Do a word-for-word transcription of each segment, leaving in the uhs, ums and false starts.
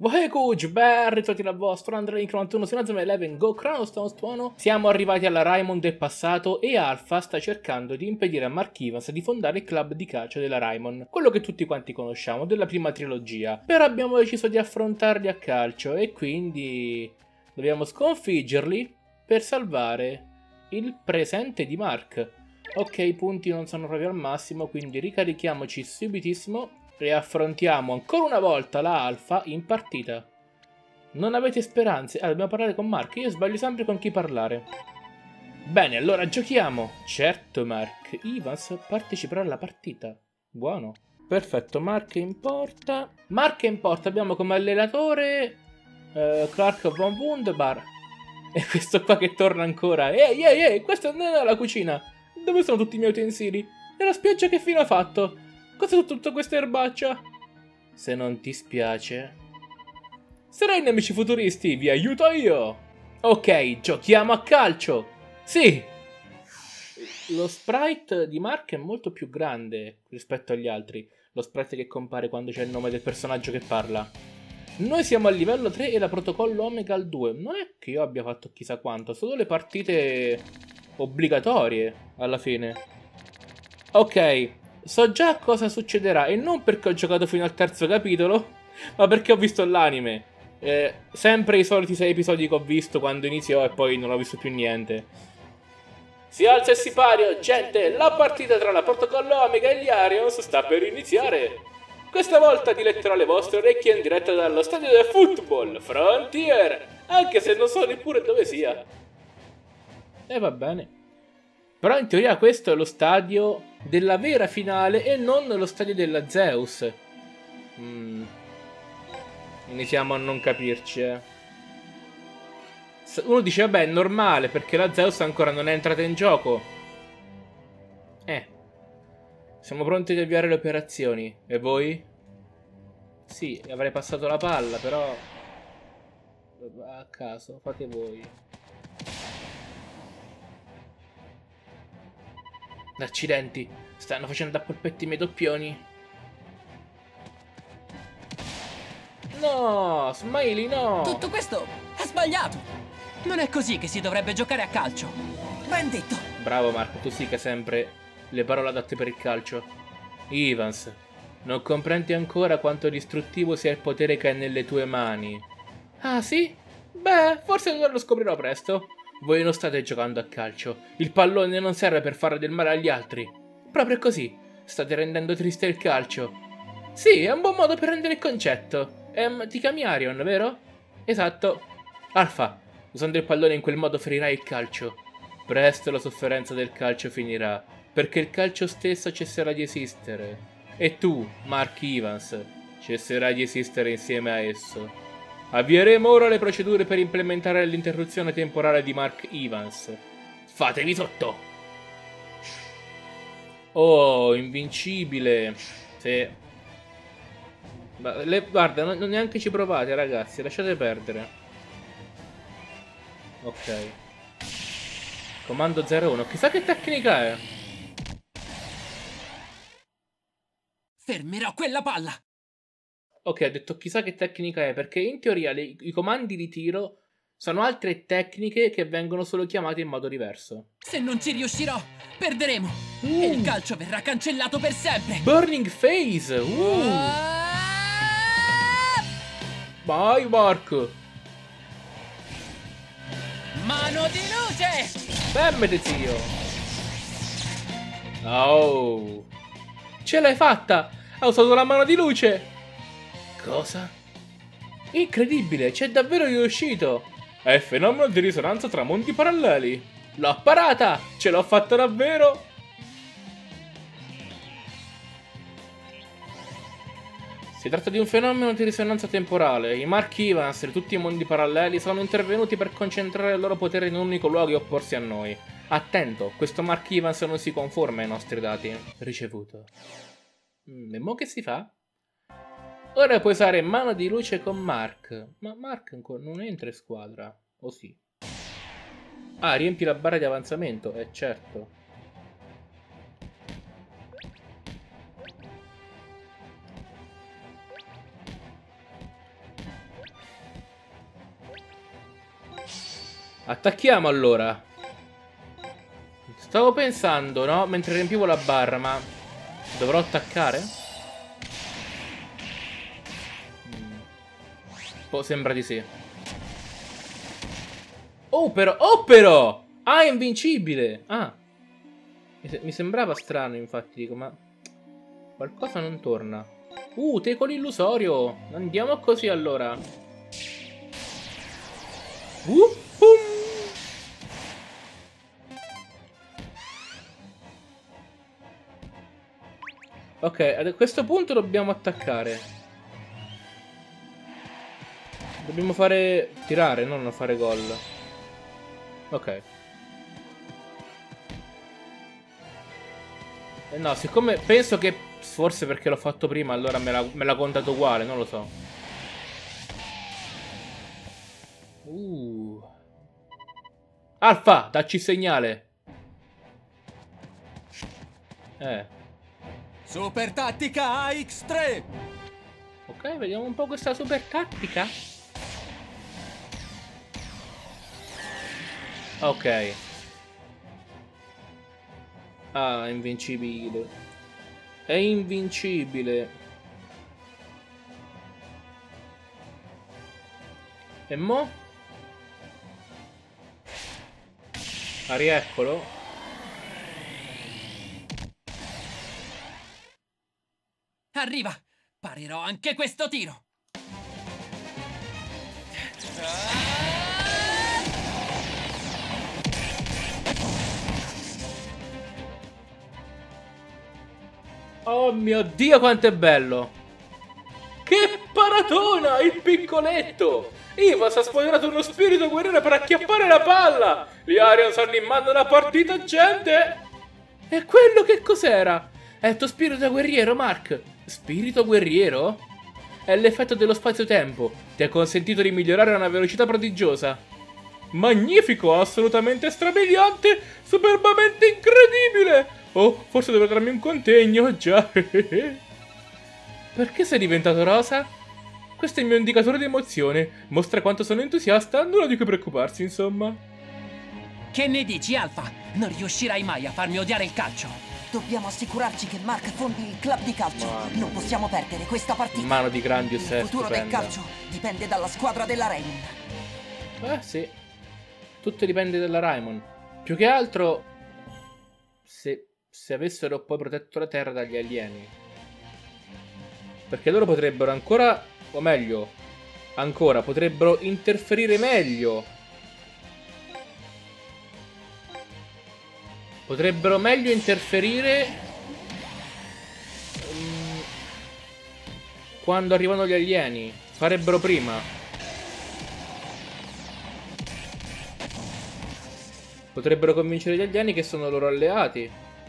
Wahekuj, ben ritrovati la vostra Andrea Link novantuno su Nazama undici Go Chronostones Tuono. Siamo arrivati alla Raimon del passato e Alpha sta cercando di impedire a Mark Evans di fondare il club di calcio della Raimon, quello che tutti quanti conosciamo, della prima trilogia. Però abbiamo deciso di affrontarli a calcio e quindi dobbiamo sconfiggerli per salvare il presente di Mark. Ok, i punti non sono proprio al massimo, quindi ricarichiamoci subitissimo e affrontiamo ancora una volta la Alpha in partita. Non avete speranze? Ah, dobbiamo parlare con Mark. Io sbaglio sempre con chi parlare. Bene, allora giochiamo. Certo, Mark Evans parteciperà alla partita. Buono. Perfetto, Mark in porta. Mark in porta abbiamo come allenatore uh, Clark von Wunderbar. E questo qua che torna ancora. Ehi, ehi, ehi, questa non è la cucina. Dove sono tutti i miei utensili? E la spiaggia che fine ha fatto? Cos'è tutta questa erbaccia? Se non ti spiace... Sarai nemici futuristi, vi aiuto io! Ok, giochiamo a calcio! Sì! Lo sprite di Mark è molto più grande rispetto agli altri. Lo sprite che compare quando c'è il nome del personaggio che parla. Noi siamo al livello tre e la protocollo Omega al due. Non è che io abbia fatto chissà quanto, solo le partite obbligatorie alla fine. Ok. So già cosa succederà e non perché ho giocato fino al terzo capitolo, ma perché ho visto l'anime. Eh, sempre i soliti sei episodi che ho visto quando iniziò e poi non ho visto più niente. Si alza il sipario, gente, la partita tra la protocollo Omega e gli Arions sta per iniziare. Questa volta diletterò le vostre orecchie in diretta dallo stadio del Football Frontier, anche se non so neppure dove sia. E va bene. Però in teoria questo è lo stadio della vera finale e non lo stadio della Zeus. Mm. Iniziamo a non capirci, eh. Uno dice, vabbè, è normale, perché la Zeus ancora non è entrata in gioco. Eh. Siamo pronti ad avviare le operazioni. E voi? Sì, avrei passato la palla, però... a caso, fate voi. Accidenti, stanno facendo a polpetti i miei doppioni. No, Smiley, no! Tutto questo è sbagliato! Non è così che si dovrebbe giocare a calcio! Ben detto! Bravo Marco, tu sì che hai sempre le parole adatte per il calcio. Evans, non comprendi ancora quanto distruttivo sia il potere che hai nelle tue mani. Ah sì? Beh, forse lo scoprirò presto. Voi non state giocando a calcio. Il pallone non serve per fare del male agli altri. Proprio così. State rendendo triste il calcio. Sì, è un buon modo per rendere il concetto. Ehm, ti chiami Arion, vero? Esatto. Alpha, usando il pallone in quel modo ferirai il calcio. Presto la sofferenza del calcio finirà, perché il calcio stesso cesserà di esistere. E tu, Mark Evans, cesserai di esistere insieme a esso. Avvieremo ora le procedure per implementare l'interruzione temporale di Mark Evans. Fatevi sotto! Oh, invincibile! Sì. Le, guarda, non, non neanche ci provate, ragazzi, lasciate perdere. Ok. Comando zero uno. Chissà che tecnica è. Fermerò quella palla! Ok, ho detto chissà che tecnica è, perché in teoria le, i comandi di tiro sono altre tecniche che vengono solo chiamate in modo diverso. Se non ci riuscirò, perderemo! Uh. E il calcio verrà cancellato per sempre! Burning Phase! Uh. Ah! Vai, Mark! Mano di luce! Femmete, zio! Oh! Ce l'hai fatta! Ha usato la mano di luce! Cosa? Incredibile, c'è davvero riuscito! È il fenomeno di risonanza tra mondi paralleli! L'ho parata! Ce l'ho fatta davvero! Si tratta di un fenomeno di risonanza temporale. I Mark Evans di tutti i mondi paralleli sono intervenuti per concentrare il loro potere in un unico luogo e opporsi a noi. Attento, questo Mark Evans non si conforma ai nostri dati. Ricevuto. Mm, e mo che si fa? Ora puoi usare mano di luce con Mark. Ma Mark non entra in squadra. O sì? Ah, riempi la barra di avanzamento. Eh, certo. Attacchiamo allora. Stavo pensando, no? Mentre riempivo la barra, ma dovrò attaccare? Mm. Oh, sembra di sì. Oh però, oh però! Ah, è invincibile! Ah. Mi, se mi sembrava strano, infatti, dico, ma qualcosa non torna. Uh, teco l'illusorio! Andiamo così allora. Uh, um. Ok, a questo punto dobbiamo attaccare. Dobbiamo fare... tirare, non fare gol. Ok. Eh no, siccome penso che... forse perché l'ho fatto prima, allora me l'ha contato uguale, non lo so. Uh. Alfa, dacci segnale. Eh. Super tattica A X tre. Ok, vediamo un po' questa super tattica. Ok. Ah, è invincibile. È invincibile. E mo? Ah, rieccolo. Arriva! Parirò anche questo tiro! Oh mio Dio, quanto è bello! Che paratona! Il piccoletto! Ivas ha sfoderato uno spirito guerriero per acchiappare la palla! Gli Arians hanno in mano la partita, gente! E quello che cos'era? È il tuo spirito guerriero, Mark? Spirito guerriero? È l'effetto dello spazio-tempo. Ti ha consentito di migliorare a una velocità prodigiosa. Magnifico, assolutamente strabiliante, superbamente incredibile! Oh, forse dovrò darmi un contegno, già. Perché sei diventato rosa? Questo è il mio indicatore di emozione. Mostra quanto sono entusiasta, nulla di cui preoccuparsi, insomma. Che ne dici, Alfa? Non riuscirai mai a farmi odiare il calcio. Dobbiamo assicurarci che Mark fondi il club di calcio. Wow. Non possiamo perdere questa partita. Mano di Grandius è Il futuro del stupenda. calcio dipende dalla squadra della Raymond. Eh sì. Tutto dipende dalla Raymond. Più che altro se, se avessero poi protetto la Terra dagli alieni. Perché loro potrebbero ancora, o meglio, ancora potrebbero interferire meglio. Potrebbero meglio interferire um, quando arrivano gli alieni. Farebbero prima. Potrebbero convincere gli alieni che sono loro alleati.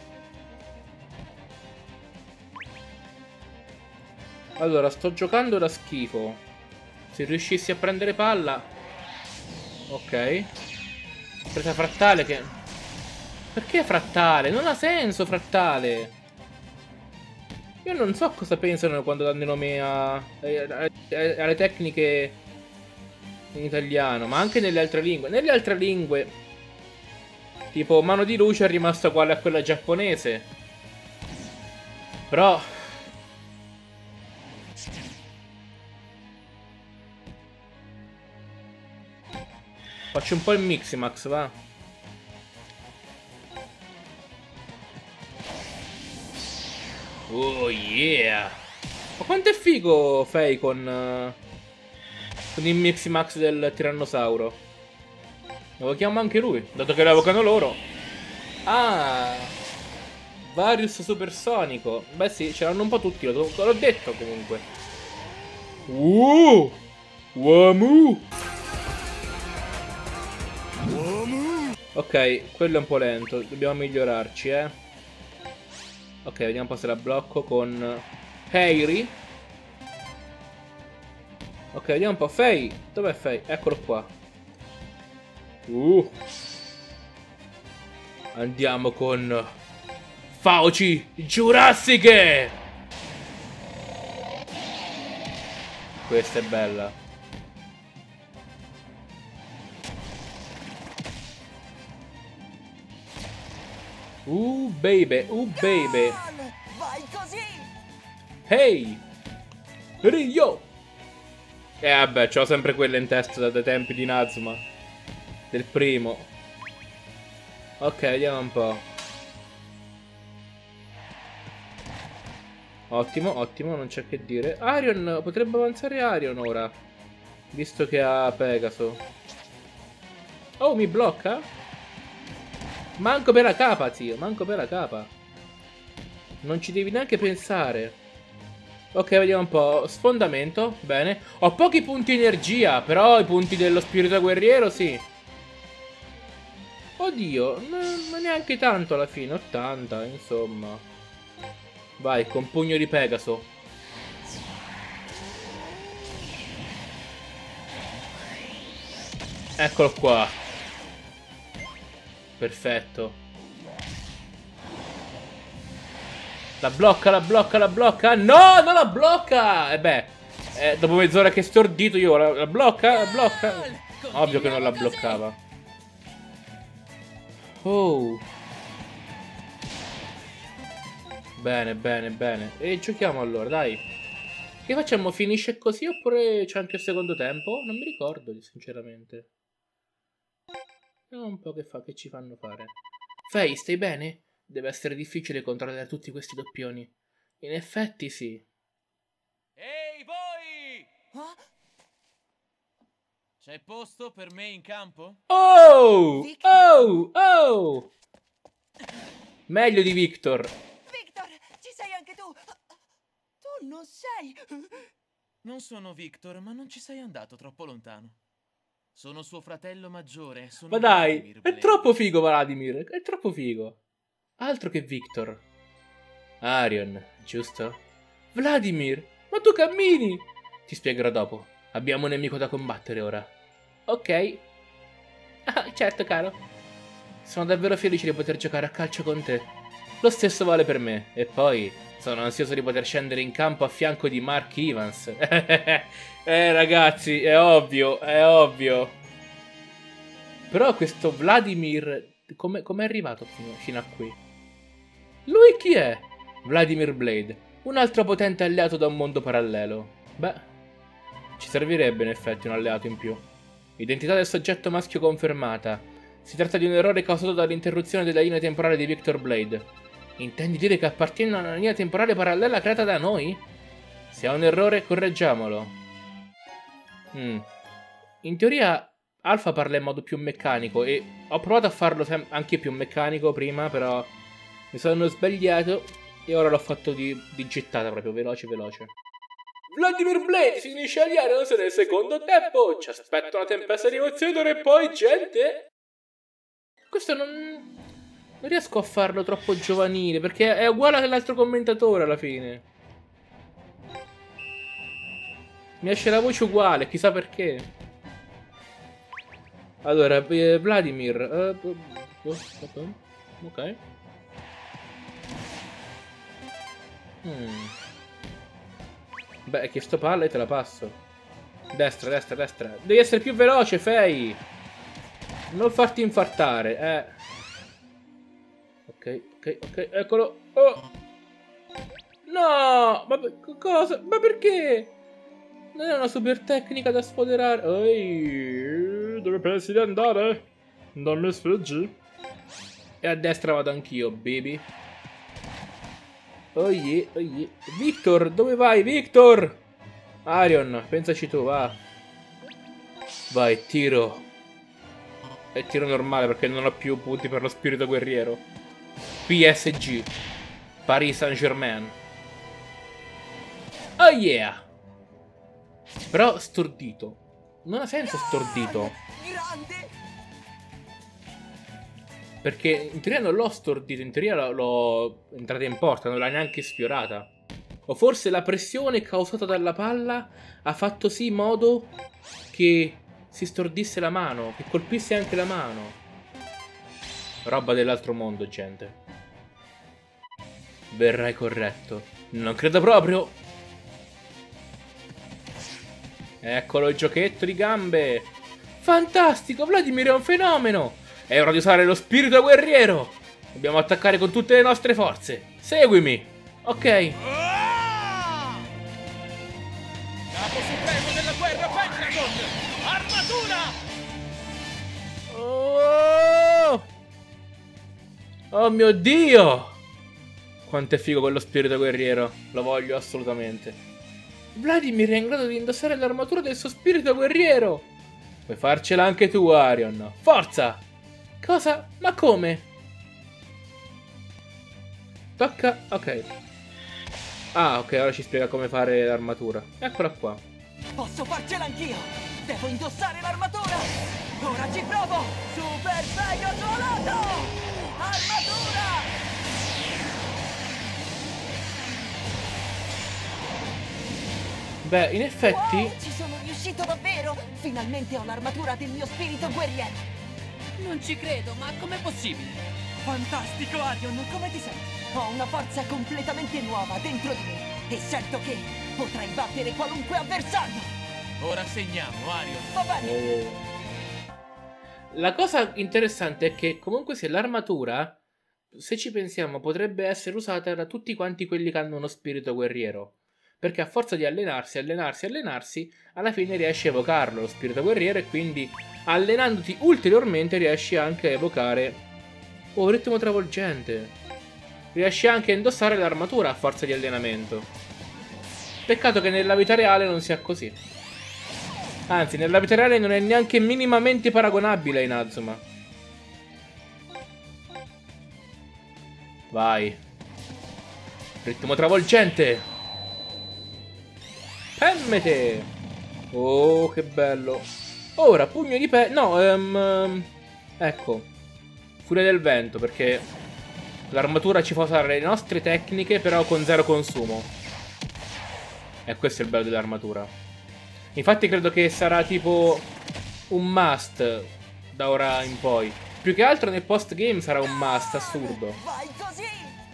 Allora, sto giocando da schifo. Se riuscissi a prendere palla. Ok. Presa frattale che... Perché frattale? Non ha senso frattale. Io non so cosa pensano quando danno nome a, a, a, alle tecniche in italiano, ma anche nelle altre lingue. Nelle altre lingue, tipo mano di luce è rimasta uguale a quella giapponese. Però... faccio un po' il Miximax, va? Oh yeah! Ma quanto è figo Fei con, uh, con il Miximax del tirannosauro. Evochiamo anche lui, dato che lo evocano loro. Ah! Varius supersonico. Beh sì, ce l'hanno un po' tutti, l'ho detto comunque. Uh! Wamu! Ok, quello è un po' lento, dobbiamo migliorarci, eh. Ok, vediamo un po' se la blocco con Heiri. Ok, vediamo un po'. Fei, dov'è Fei? Eccolo qua. Uh. Andiamo con Fauci Giurassiche. Questa è bella. Uh, baby, uh, baby. Vai così! Hey! Rio! E eh, vabbè, c'ho sempre quella in testa dai tempi di Nazuma. Del primo. Ok, vediamo un po'. Ottimo, ottimo, non c'è che dire. Arion, potrebbe avanzare Arion ora. Visto che ha Pegaso. Oh, mi blocca? Manco per la capa, zio, manco per la capa. Non ci devi neanche pensare. Ok, vediamo un po'. Sfondamento, bene. Ho pochi punti energia, però i punti dello spirito guerriero, sì. Oddio, ma neanche tanto alla fine, ottanta, insomma. Vai, con pugno di Pegaso. Eccolo qua. Perfetto. La blocca, la blocca, la blocca. No, non la blocca. E eh beh, eh, dopo mezz'ora che è stordito io, la, la blocca, la blocca. Ovvio che non la bloccava. Oh. Bene, bene, bene. E giochiamo allora, dai. Che facciamo? Finisce così oppure c'è anche il secondo tempo? Non mi ricordo, sinceramente. Vediamo un po' che fa, che ci fanno fare. Faye, stai bene? Deve essere difficile controllare tutti questi doppioni. In effetti sì. Ehi voi! Ah, C'è posto per me in campo? Oh! Victor. Oh! Oh! Meglio di Victor. Victor, ci sei anche tu! Tu non sei... Non sono Victor, ma non ci sei andato troppo lontano. Sono suo fratello maggiore. Sono Ma dai, Vladimir è Blade. troppo figo Vladimir. È troppo figo. Altro che Victor. Arion, giusto? Vladimir, ma tu cammini! Ti spiegherò dopo. Abbiamo un nemico da combattere ora. Ok. Ah, certo, caro. Sono davvero felice di poter giocare a calcio con te. Lo stesso vale per me. E poi sono ansioso di poter scendere in campo a fianco di Mark Evans. Eh, ragazzi, è ovvio, è ovvio. Però questo Vladimir, come com è arrivato fino, fino a qui? Lui chi è? Vladimir Blade, un altro potente alleato da un mondo parallelo. Beh, ci servirebbe in effetti un alleato in più. Identità del soggetto maschio confermata. Si tratta di un errore causato dall'interruzione della linea temporale di Victor Blade. Intendi dire che appartiene a una linea temporale parallela creata da noi? Se è un errore, correggiamolo. Mm. In teoria Alpha parla in modo più meccanico e ho provato a farlo anche più meccanico prima, però mi sono sbagliato e ora l'ho fatto di, di gettata proprio, veloce veloce. Vladimir Blade si finisce agli Arions nel secondo tempo. Ci aspetta una tempesta di emozioni d'ora e poi, gente. Questo non... non riesco a farlo troppo giovanile, perché è uguale all'altro commentatore alla fine. Mi esce la voce uguale, chissà perché. Allora, eh, Vladimir. Uh, ok. Hmm. Beh, che sto palla e te la passo. Destra, destra, destra. Devi essere più veloce, Faye. Non farti infartare, eh. Ok, ok, ok, eccolo. Oh. No! Ma cosa? Ma perché? Non è una super tecnica da sfoderare. Ehi, dove pensi di andare? Non mi sfuggi. E a destra vado anch'io, baby. Oh yeah, oh yeah. Victor, dove vai, Victor? Arion, pensaci tu, va. Vai, tiro. E tiro normale perché non ho più punti per lo spirito guerriero. P S G. Paris Saint-Germain. Oh yeah. Però stordito. Non ha senso stordito. Grande! Perché in teoria non l'ho stordito, in teoria l'ho entrata in porta, non l'ha neanche sfiorata. O forse la pressione causata dalla palla ha fatto sì in modo che si stordisse la mano, che colpisse anche la mano. Roba dell'altro mondo, gente. Verrai corretto. Non credo proprio. Eccolo il giochetto di gambe. Fantastico, Vladimir è un fenomeno. È ora di usare lo spirito guerriero. Dobbiamo attaccare con tutte le nostre forze. Seguimi. Ok. Capo supremo della guerra Pentagon! Armatura! Oh! Oh mio Dio! Quanto è figo quello spirito guerriero. Lo voglio assolutamente. Vladimir è in grado di indossare l'armatura del suo spirito guerriero. Puoi farcela anche tu, Arion. Forza! Cosa? Ma come? Tocca... Ok. Ah, ok, ora ci spiega come fare l'armatura. Eccola qua. Posso farcela anch'io! Devo indossare l'armatura! Ora ci provo! Super Pegasolotto! Armatura! Beh, in effetti... Wow, ci sono riuscito davvero! Finalmente ho l'armatura del mio spirito guerriero! Non ci credo, ma com'è possibile? Fantastico, Arion! Come ti senti? Ho una forza completamente nuova dentro di me e certo che potrai battere qualunque avversario! Ora segniamo, Arion. Va bene! Eh, La cosa interessante è che comunque se l'armatura, se ci pensiamo, potrebbe essere usata da tutti quanti quelli che hanno uno spirito guerriero. Perché a forza di allenarsi, allenarsi, allenarsi, alla fine riesci a evocarlo, lo spirito guerriero, e quindi allenandoti ulteriormente riesci anche a evocare... Oh, ritmo travolgente! Riesci anche a indossare l'armatura a forza di allenamento. Peccato che nella vita reale non sia così. Anzi, nella vita reale non è neanche minimamente paragonabile a Inazuma. Vai. Ritmo travolgente! Pemmete! Oh, che bello. Ora, pugno di pe... No, ehm... ecco. Furia del vento, perché l'armatura ci fa usare le nostre tecniche, però con zero consumo. E questo è il bello dell'armatura. Infatti credo che sarà tipo un must da ora in poi. Più che altro nel post-game sarà un must assurdo. Vai così!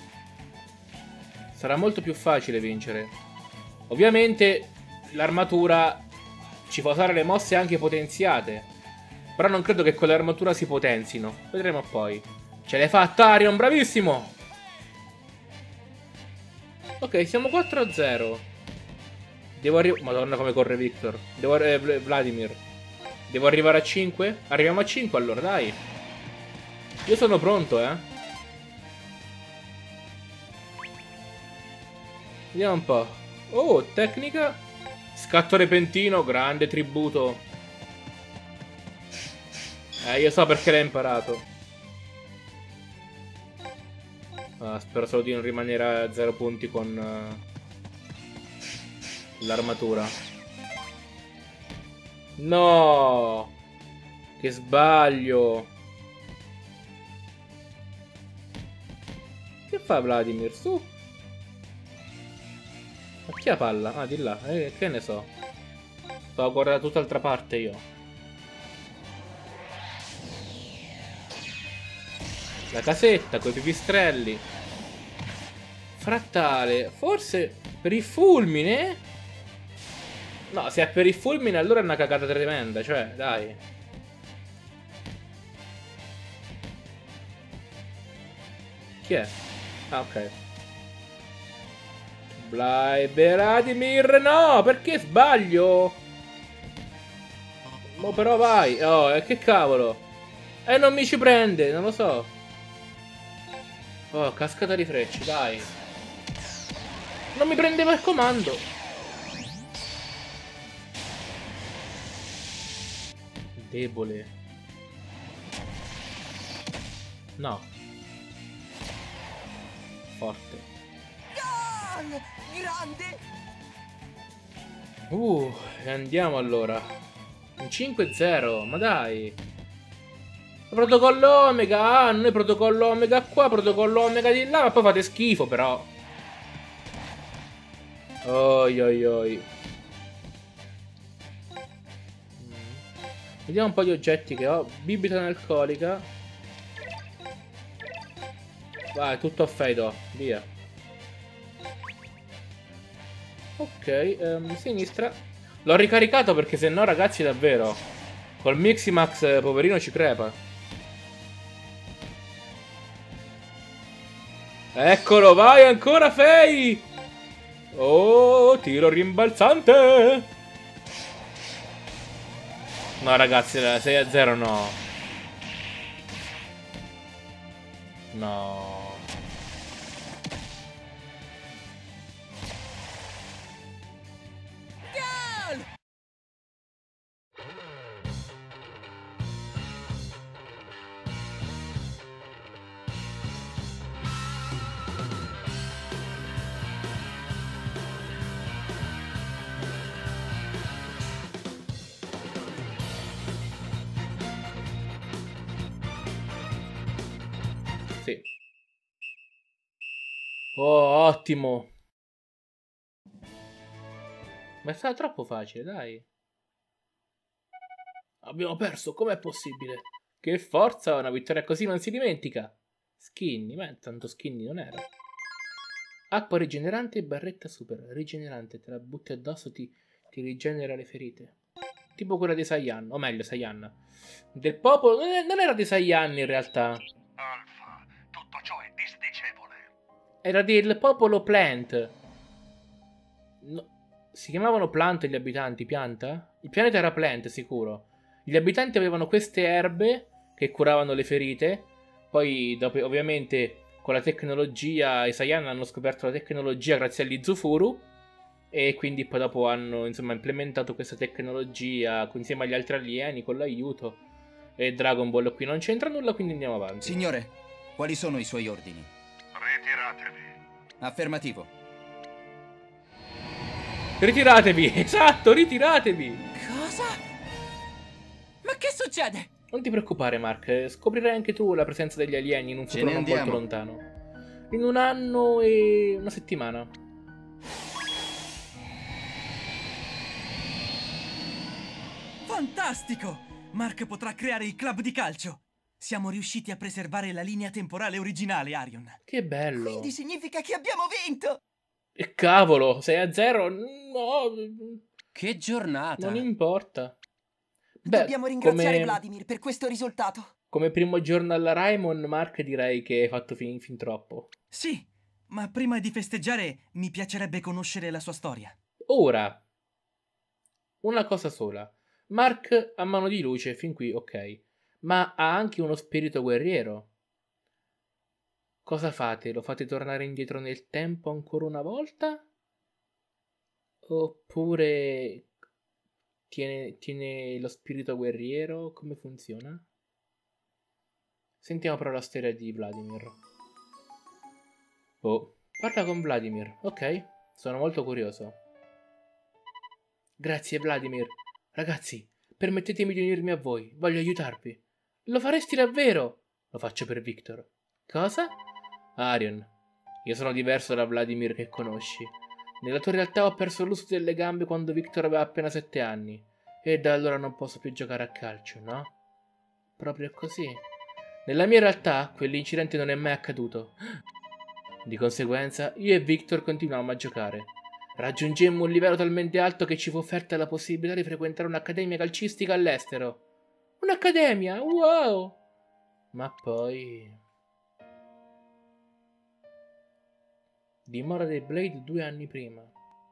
Sarà molto più facile vincere. Ovviamente l'armatura ci fa usare le mosse anche potenziate. Però non credo che con l'armatura si potenzino. Vedremo poi. Ce l'hai fatta, Arion, bravissimo! Ok, siamo quattro a zero. Devo arrivare... Madonna come corre Victor. Devo arrivare... Vladimir. Devo arrivare a cinque? Arriviamo a cinque allora, dai. Io sono pronto, eh. Vediamo un po'. Oh, tecnica. Scatto repentino, grande tributo. Eh, io so perché l'hai imparato. Ah, spero solo di non rimanere a zero punti con uh, l'armatura. No! Che sbaglio! Che fa Vladimir? Su! Ma chi ha palla? Ah, di là. Eh, che ne so. Stavo a guardare da tutt'altra parte io. La casetta con i pipistrelli. Frattale. Forse per il fulmine? No, se è per il fulmine allora è una cagata tremenda. Cioè, dai. Chi è? Ah, ok. Vladimir, no! Perché sbaglio? Mo però vai. Oh, e che cavolo. E eh, non mi ci prende, non lo so. Oh, cascata di frecce, dai. Non mi prendeva il comando. Debole. No. Forte. Gol! Grande! Uh, e andiamo allora. Un cinque zero, ma dai. Protocollo Omega, ah, non è protocollo Omega qua, protocollo Omega di là, ma poi fate schifo però. Oi oi oi. Vediamo un po' di oggetti che ho. Bibita analcolica. Vai, tutto a fade, via. Ok, um, sinistra. L'ho ricaricato perché se no ragazzi davvero col Miximax poverino ci crepa. Eccolo, vai ancora Fei! Oh, tiro rimbalzante! No ragazzi, sei a zero no. No. Sì. Oh, ottimo. Ma è stato troppo facile, dai. Abbiamo perso, com'è possibile? Che forza, una vittoria così non si dimentica. Skinny, ma tanto skinny non era. Acqua rigenerante e barretta super. Rigenerante, te la butti addosso, ti, ti rigenera le ferite. Tipo quella di Saiyan, o meglio Saiyan. Del popolo, non, è, non era di Saiyan in realtà. Alpha, tutto ciò è disdicevole. Era del popolo Plant. No, si chiamavano Plant gli abitanti, pianta? Il pianeta era Plant, sicuro. Gli abitanti avevano queste erbe che curavano le ferite. Poi, dopo, ovviamente, con la tecnologia, i Saiyan hanno scoperto la tecnologia grazie agli Zufuru. E quindi poi dopo hanno, insomma, implementato questa tecnologia insieme agli altri alieni, con l'aiuto. E Dragon Ball qui non c'entra nulla, quindi andiamo avanti. Signore, quali sono i suoi ordini? Ritiratevi. Affermativo. Ritiratevi, esatto, ritiratevi. Cosa? Ma che succede? Non ti preoccupare, Mark, scoprirai anche tu la presenza degli alieni in un Ce futuro ne non molto andiamo. lontano. In un anno e una settimana. Fantastico! Mark potrà creare il club di calcio. Siamo riusciti a preservare la linea temporale originale, Arion. Che bello. Quindi significa che abbiamo vinto! E cavolo, sei a zero? No, Che giornata. non importa. Beh, Dobbiamo ringraziare come, Vladimir per questo risultato. come primo giorno alla Raimon, Mark, direi che hai fatto fin, fin troppo. Sì, ma prima di festeggiare mi piacerebbe conoscere la sua storia. Ora, una cosa sola. Mark ha mano di luce, fin qui ok. Ma ha anche uno spirito guerriero. Cosa fate? Lo fate tornare indietro nel tempo ancora una volta? Oppure tiene, tiene lo spirito guerriero? Come funziona? Sentiamo però la storia di Vladimir. Oh, parla con Vladimir. Ok, sono molto curioso. Grazie Vladimir. Ragazzi, permettetemi di unirmi a voi. Voglio aiutarvi. Lo faresti davvero? Lo faccio per Victor. Cosa? Arion, io sono diverso da Vladimir che conosci. Nella tua realtà ho perso l'uso delle gambe quando Victor aveva appena sette anni. E da allora non posso più giocare a calcio, no? Proprio così. Nella mia realtà, quell'incidente non è mai accaduto. Di conseguenza, io e Victor continuammo a giocare. Raggiungemmo un livello talmente alto che ci fu offerta la possibilità di frequentare un'accademia calcistica all'estero. Un'accademia? Wow! Ma poi... Dimora dei Blade due anni prima.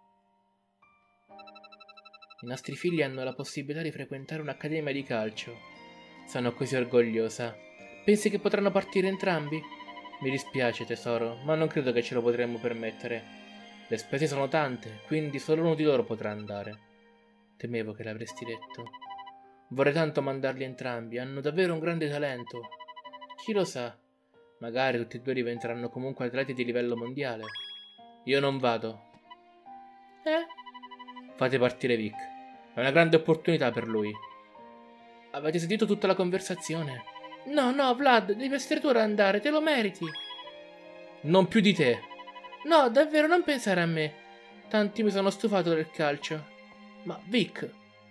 I nostri figli hanno la possibilità di frequentare un'accademia di calcio. Sono così orgogliosa. Pensi che potranno partire entrambi? Mi dispiace, tesoro, ma non credo che ce lo potremmo permettere. Le spese sono tante, quindi solo uno di loro potrà andare. Temevo che l'avresti detto. Vorrei tanto mandarli entrambi, hanno davvero un grande talento. Chi lo sa? Magari tutti e due diventeranno comunque atleti di livello mondiale. Io non vado. Eh? Fate partire Vic. È una grande opportunità per lui. Avete sentito tutta la conversazione? No, no, Vlad, devi essere tu ad andare, te lo meriti. Non più di te. No, davvero, non pensare a me. Tanti mi sono stufato del calcio. Ma Vic...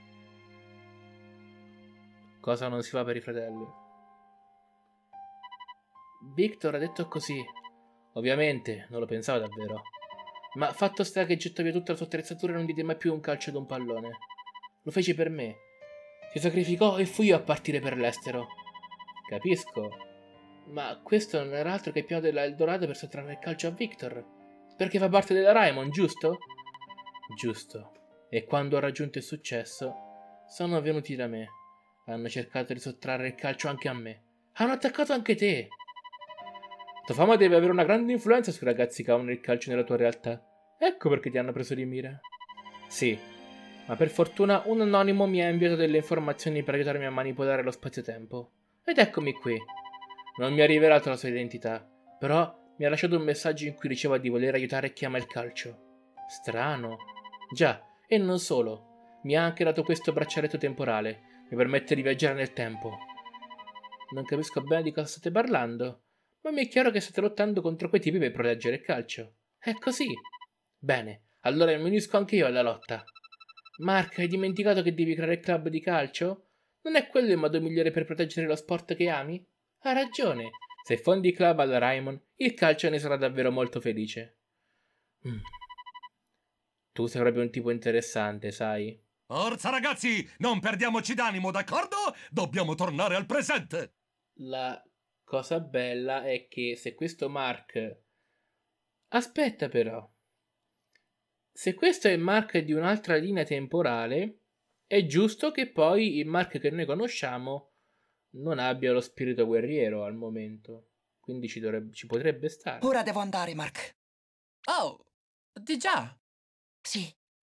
Cosa non si fa per i fratelli? Victor ha detto così. Ovviamente, non lo pensavo davvero. Ma fatto sta che gettò via tutta la sua attrezzatura e non diede mai più un calcio ad un pallone. Lo fece per me. Si sacrificò e fui io a partire per l'estero. Capisco. Ma questo non era altro che il piano dell'Eldorado per sottrarre il calcio a Victor. Perché fa parte della Raimon, giusto? Giusto. E quando ho raggiunto il successo, sono venuti da me. Hanno cercato di sottrarre il calcio anche a me. Hanno attaccato anche te. Tua fama deve avere una grande influenza sui ragazzi che amano il calcio nella tua realtà. Ecco perché ti hanno preso di mira. Sì, ma per fortuna un anonimo mi ha inviato delle informazioni per aiutarmi a manipolare lo spazio-tempo. Ed eccomi qui. Non mi ha rivelato la sua identità, però mi ha lasciato un messaggio in cui diceva di voler aiutare chi ama il calcio. Strano. Già, e non solo. Mi ha anche dato questo braccialetto temporale. Mi permette di viaggiare nel tempo. Non capisco bene di cosa state parlando, ma mi è chiaro che state lottando contro quei tipi per proteggere il calcio. È così. Bene, allora mi unisco anche io alla lotta. Mark, hai dimenticato che devi creare il club di calcio? Non è quello il modo migliore per proteggere lo sport che ami? Ha ragione. Se fondi il club alla Raimon, il calcio ne sarà davvero molto felice. Mm. Tu sei proprio un tipo interessante, sai? Forza ragazzi, non perdiamoci d'animo, d'accordo? Dobbiamo tornare al presente. La cosa bella è che se questo Mark... Aspetta però. Se questo è il Mark di un'altra linea temporale, è giusto che poi il Mark che noi conosciamo non abbia lo spirito guerriero al momento. Quindi ci, dovrebbe, ci potrebbe stare. Ora devo andare, Mark. Oh, di già? Sì.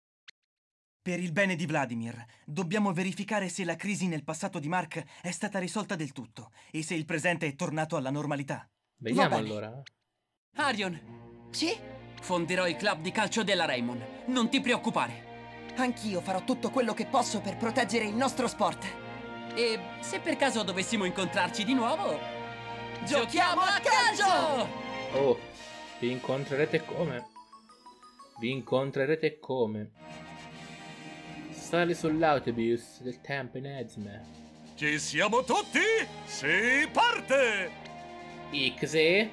Per il bene di Vladimir, dobbiamo verificare se la crisi nel passato di Mark è stata risolta del tutto e se il presente è tornato alla normalità. Vediamo Va bene. allora. Arion, Sì? fonderò il club di calcio della Raimon. Non ti preoccupare. Anch'io farò tutto quello che posso per proteggere il nostro sport. E se per caso dovessimo incontrarci di nuovo, Giochiamo a calcio! Oh, vi incontrerete come? Vi incontrerete come? Sali sull'autobus del tempo in Ezme. Ci siamo tutti? Si parte! Ixi.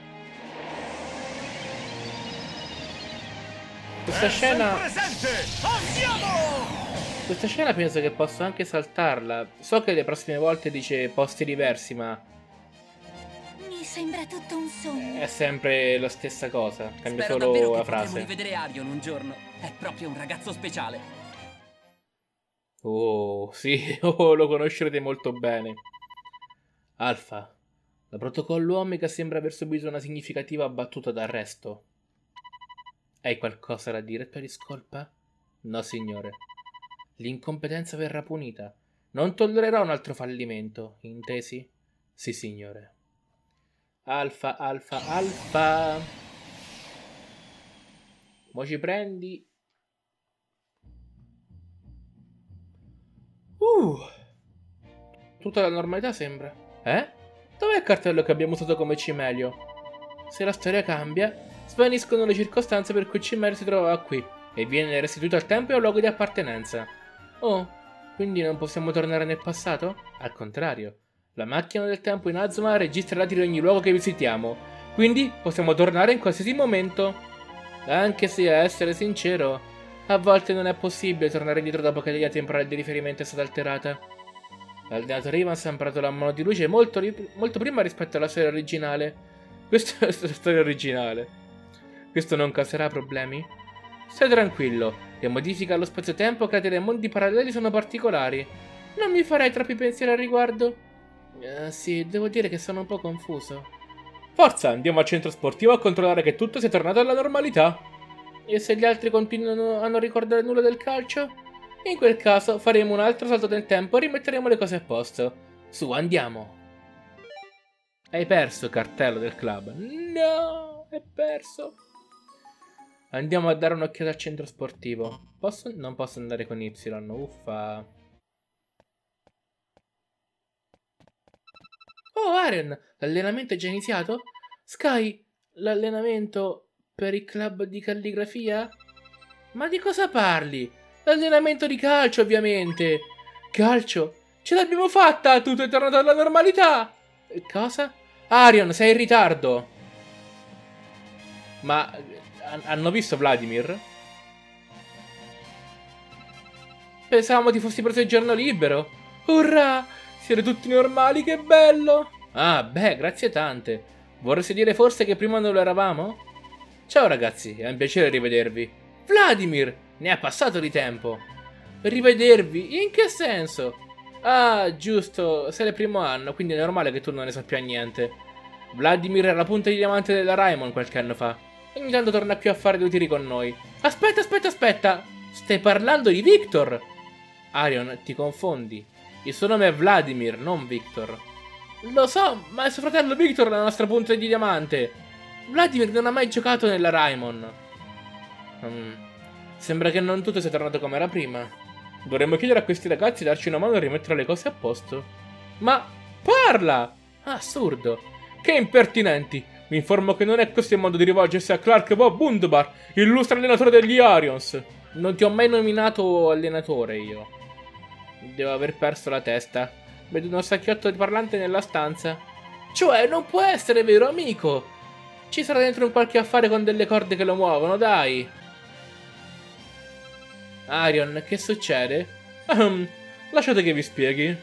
Questa È scena... presente! Andiamo! Questa scena penso che posso anche saltarla. So che le prossime volte dice posti diversi, ma Mi sembra tutto un sogno. è sempre la stessa cosa. Cambia spero davvero solo che la potremo frase. rivedere Arion un giorno. È proprio un ragazzo speciale. Oh, sì, oh, lo conoscerete molto bene. Alfa, la protocollo Omega sembra aver subito una significativa battuta d'arresto. Hai qualcosa da dire per discolpa? No, signore. L'incompetenza verrà punita. Non tollererò un altro fallimento, intesi? Sì, signore. Alfa, alfa, alfa. Mo ci prendi. Uh. Tutta la normalità sembra. Eh? Dov'è il cartello che abbiamo usato come Cimelio? Se la storia cambia, svaniscono le circostanze per cui Cimelio si trovava qui e viene restituito al tempo e al luogo di appartenenza. Oh, quindi non possiamo tornare nel passato? Al contrario, la macchina del tempo in Azuma registra i dati di ogni luogo che visitiamo, quindi possiamo tornare in qualsiasi momento. Anche se, a essere sincero, a volte non è possibile tornare indietro dopo che la linea temporale di riferimento è stata alterata. L'allenatore Evans ha imparato la mano di luce molto, molto prima rispetto alla storia originale. Questa è la storia originale. Questo non causerà problemi? Stai tranquillo, le modifiche allo spazio-tempo create dai mondi paralleli sono particolari. Non mi farei troppi pensieri al riguardo? Uh, sì, devo dire che sono un po' confuso. Forza, andiamo al centro sportivo a controllare che tutto sia tornato alla normalità. E se gli altri continuano a non ricordare nulla del calcio? In quel caso faremo un altro salto nel tempo e rimetteremo le cose a posto. Su, andiamo. Hai perso il cartello del club. No, hai perso. Andiamo a dare un'occhiata al centro sportivo. Posso? Non posso andare con Y, uffa. Oh, Aren, l'allenamento è già iniziato? Sky, l'allenamento per il club di calligrafia? Ma di cosa parli? L'allenamento di calcio, ovviamente. Calcio? Ce l'abbiamo fatta! Tutto è tornato alla normalità! Cosa? Arion, sei in ritardo! Ma hanno visto Vladimir? Pensavamo ti fossi preso il giorno libero. Urrà! Siete tutti normali, che bello! Ah, beh, grazie tante. Vorresti dire forse che prima non lo eravamo? Ciao ragazzi, è un piacere rivedervi. Vladimir, ne è passato di tempo. Rivedervi? In che senso? Ah, giusto, sei il primo anno, quindi è normale che tu non ne sappia niente. Vladimir era la punta di diamante della Raimon qualche anno fa. Ogni tanto torna qui a fare due tiri con noi. Aspetta, aspetta, aspetta! Stai parlando di Victor? Arion, ti confondi. Il suo nome è Vladimir, non Victor. Lo so, ma è suo fratello Victor la nostra punta di diamante. Vladimir non ha mai giocato nella Raimon. Hmm. Sembra che non tutto sia tornato come era prima. Dovremmo chiedere a questi ragazzi di darci una mano a rimettere le cose a posto. Ma parla! Assurdo. Che impertinenti. Mi informo che non è questo il modo di rivolgersi a Clark Bob Bundbar, illustre allenatore degli Arions. Non ti ho mai nominato allenatore io. Devo aver perso la testa. Vedo uno stacchiotto di parlante nella stanza. Cioè, non può essere vero, amico. Ci sarà dentro un qualche affare con delle corde che lo muovono, dai. Arion, che succede? Um, lasciate che vi spieghi.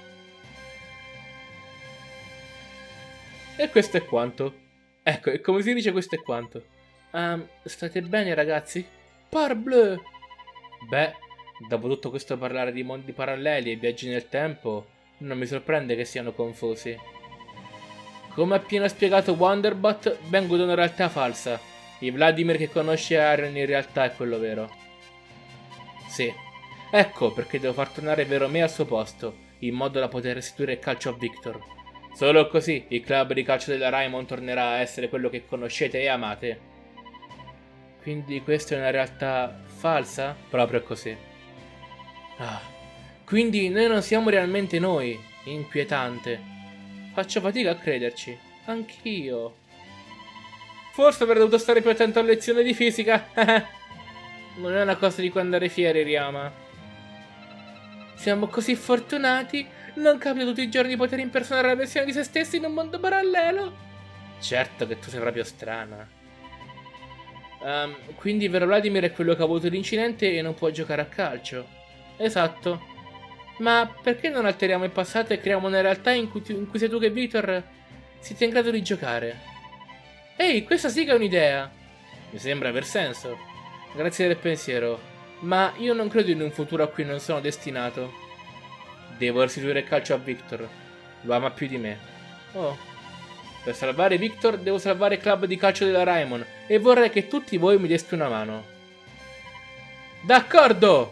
E questo è quanto. Ecco, e come si dice questo è quanto. Um, state bene ragazzi? Parbleu! Beh, dopo tutto questo parlare di mondi paralleli e viaggi nel tempo, non mi sorprende che siano confusi. Come ha appena spiegato Wonderbot, vengo da una realtà falsa. Il Vladimir che conosce Arion in realtà è quello vero. Sì, ecco perché devo far tornare vero me al suo posto, in modo da poter restituire il calcio a Victor. Solo così il club di calcio della Raimon tornerà a essere quello che conoscete e amate. Quindi questa è una realtà falsa? Proprio così. Ah, quindi noi non siamo realmente noi. Inquietante. Faccio fatica a crederci. Anch'io. Forse avrei dovuto stare più attento a lezione di fisica. Non è una cosa di cui andare fieri, Ryoma. Siamo così fortunati. Non capita tutti i giorni di poter impersonare la versione di se stessi in un mondo parallelo. Certo che tu sei proprio strana. Um, quindi vero Vladimir è quello che ha avuto l'incidente e non può giocare a calcio. Esatto. Ma perché non alteriamo il passato e creiamo una realtà in cui, tu, in cui sei tu che Victor siete in grado di giocare? Ehi, questa sì che è un'idea. Mi sembra aver senso. Grazie del pensiero. Ma io non credo in un futuro a cui non sono destinato. Devo restituire il calcio a Victor. Lo ama più di me. Oh. Per salvare Victor devo salvare il club di calcio della Raimon. E vorrei che tutti voi mi deste una mano. D'accordo!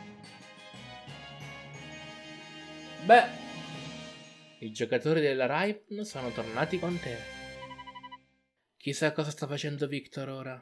Beh, i giocatori della Raimon sono tornati con te. Chissà cosa sta facendo Victor ora.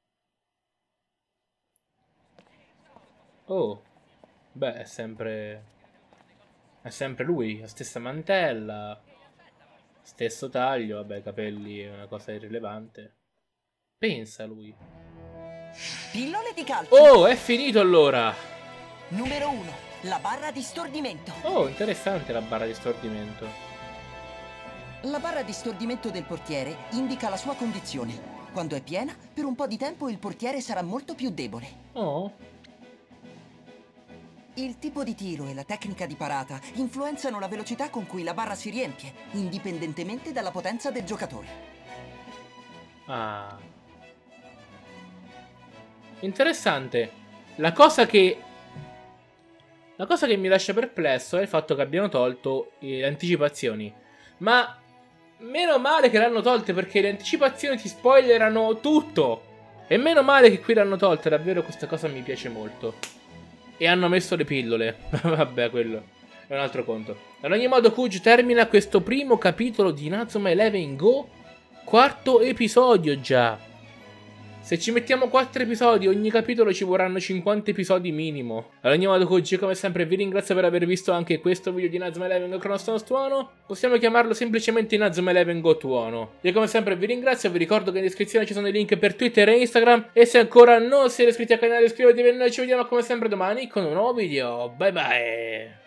Oh. Beh, è sempre... È sempre lui, la stessa mantella, stesso taglio, vabbè, capelli è una cosa irrilevante. Pensa lui. Pillole di calcio. Oh, è finito allora. Numero uno, la barra di stordimento. Oh, interessante la barra di stordimento. La barra di stordimento del portiere indica la sua condizione. Quando è piena, per un po' di tempo il portiere sarà molto più debole. Oh. Il tipo di tiro e la tecnica di parata influenzano la velocità con cui la barra si riempie, indipendentemente dalla potenza del giocatore. Ah. Interessante. La cosa che... La cosa che mi lascia perplesso è il fatto che abbiano tolto le anticipazioni. Ma... Meno male che l'hanno tolte perché le anticipazioni ti spoilerano tutto. E meno male che qui l'hanno tolte, davvero questa cosa mi piace molto. E hanno messo le pillole. Vabbè, quello è un altro conto. Ad ogni modo, Kuj termina questo primo capitolo di Inazuma Eleven Go. Quarto episodio già. Se ci mettiamo quattro episodi, ogni capitolo ci vorranno cinquanta episodi minimo. Ad ogni modo, Kuj, come sempre, vi ringrazio per aver visto anche questo video di Inazuma Eleven Go Chrono Tuono. Possiamo chiamarlo semplicemente Inazuma Eleven Go Tuono. Io come sempre vi ringrazio, vi ricordo che in descrizione ci sono i link per Twitter e Instagram. E se ancora non siete iscritti al canale, iscrivetevi e noi ci vediamo come sempre domani con un nuovo video. Bye bye!